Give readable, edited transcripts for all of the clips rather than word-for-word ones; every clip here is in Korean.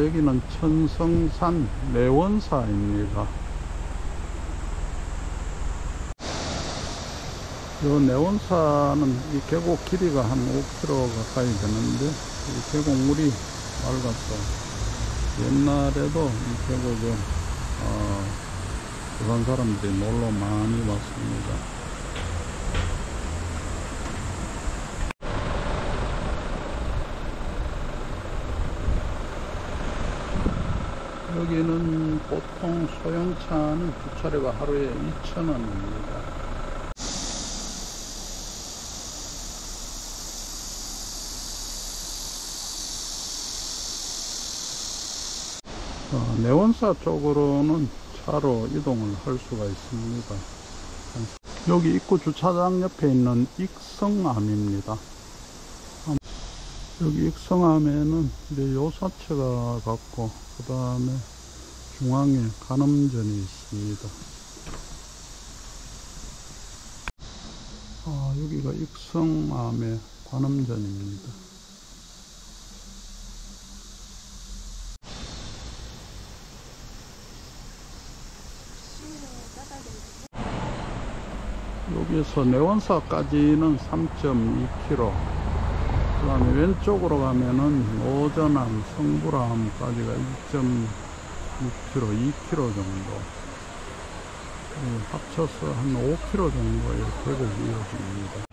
여기는 천성산 내원사입니다. 요 내원사는 이 계곡 길이가 한 5km 가까이 되는데, 이 계곡물이 맑아서 옛날에도 이 계곡에 부산 사람들이 놀러 많이 왔습니다. 여기는 보통 소형차는 주차료가 하루에 2,000원입니다. 내원사 쪽으로는 차로 이동을 할 수가 있습니다. 여기 입구 주차장 옆에 있는 익성암입니다. 여기 익성암에는 이제 요사체가 같고, 그 다음에 중앙에 간음전이 있습니다. 여기가 익성암의 간음전입니다. 여기에서 내원사까지는 3.2km, 그 다음에 왼쪽으로 가면은 오전암, 성불암까지가 1.6km, 2km 정도, 합쳐서 한 5km 정도의 계곡이 이어집니다.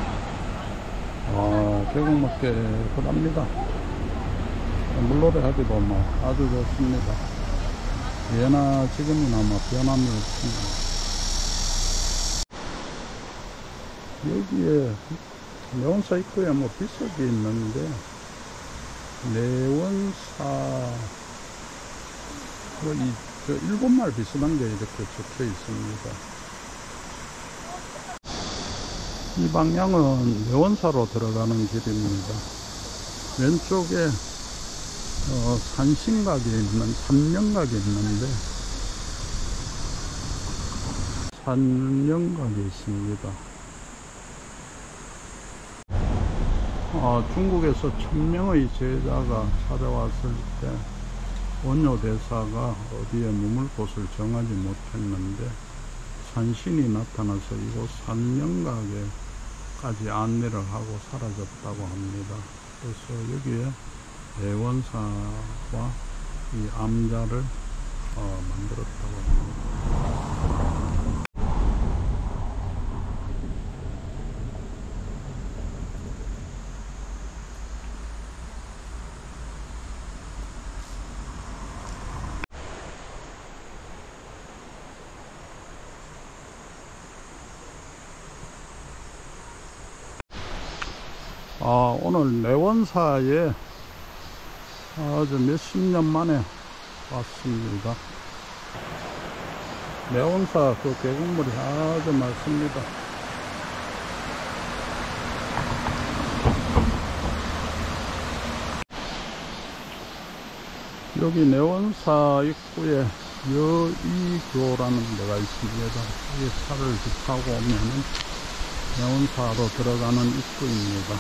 계곡 깨끗합니다. 물놀이 하기도 아주 좋습니다. 예나 지금이나 변함이 없습니다. 여기에 내원사 입구에 비석이 있는데, 내원사 일본말 비슷한 게 이렇게 적혀 있습니다. 이 방향은 내원사로 들어가는 길입니다. 왼쪽에 산령각이 있는데, 산령각이 있습니다. 중국에서 1000명의 제자가 찾아왔을 때 원효 대사가 어디에 머물 곳을 정하지 못했는데, 산신이 나타나서 이곳 산령각에까지 안내를 하고 사라졌다고 합니다. 그래서 여기에 내원사와 이 암자를 만들었다고 합니다. 오늘 내원사에 아주 몇십 년 만에 왔습니다. 내원사 그 계곡물이 아주 맑습니다. 여기 내원사 입구에 여의교라는 데가 있습니다. 여기 차를 타고 오면은 내원사로 들어가는 입구입니다.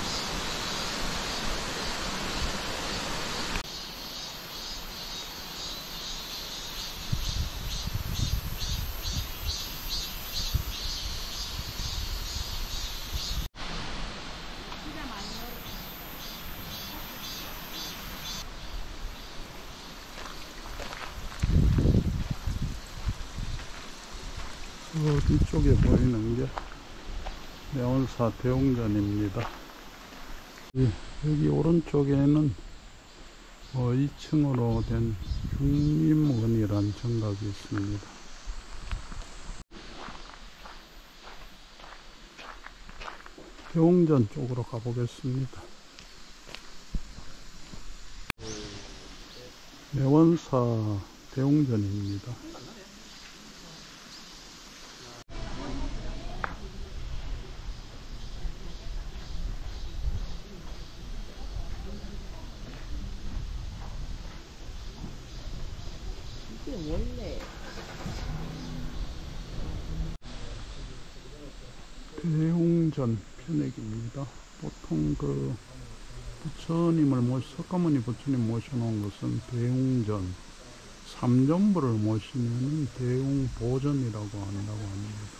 뒤쪽에 보이는 게 내원사 대웅전입니다. 여기 오른쪽에는 2층으로 된 중림원이란 정각이 있습니다. 대웅전 쪽으로 가보겠습니다. 내원사 대웅전입니다. 원래 대웅전 편액입니다. 보통 부처님을 석가모니 부처님 모셔놓은 것은 대웅전, 삼전부를 모시면 대웅보전이라고 한다고 합니다.